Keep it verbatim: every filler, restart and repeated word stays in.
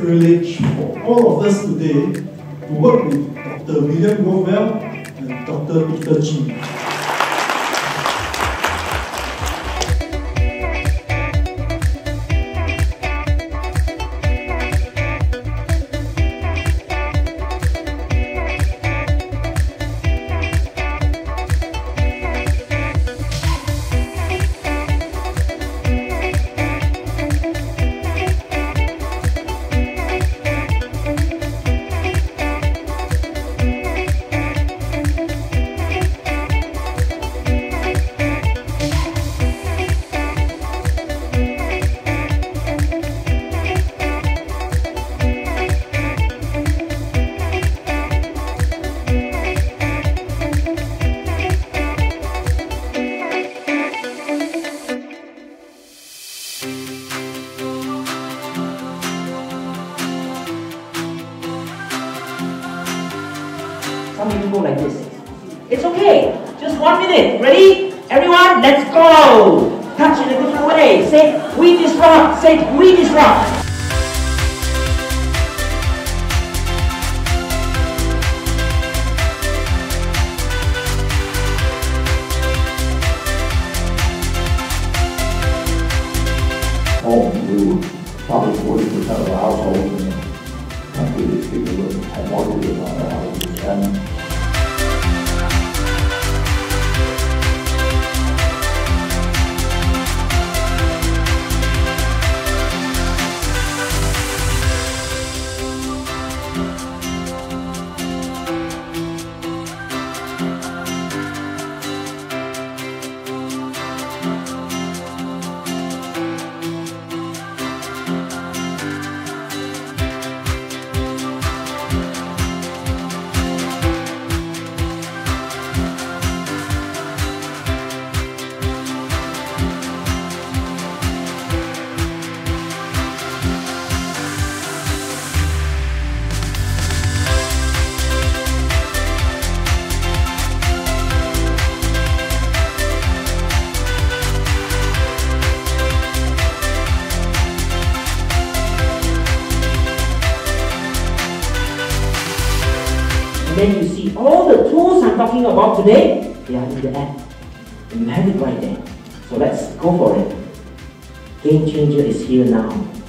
privilege for all of us today to work with Doctor William Rothwell and Doctor Peter Chi. Some people go like this. It's okay. Just one minute. Ready? Everyone, let's go. Touch in a different way. Say, we disrupt. Say, we disrupt. Home to probably forty percent of the households in the country that people have mortgages on their houses. And And then you see all the tools I'm talking about today, they are in the app. And you have it right there. So let's go for it. Game Changer is here now.